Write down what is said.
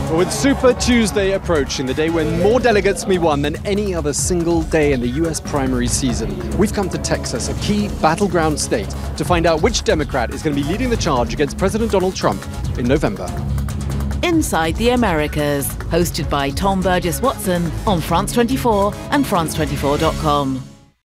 Well, with Super Tuesday approaching, the day when more delegates may be won than any other single day in the US primary season, we've come to Texas, a key battleground state, to find out which Democrat is going to be leading the charge against President Donald Trump in November. Inside the Americas, hosted by Tom Burgess-Watson on France 24 and France24.com.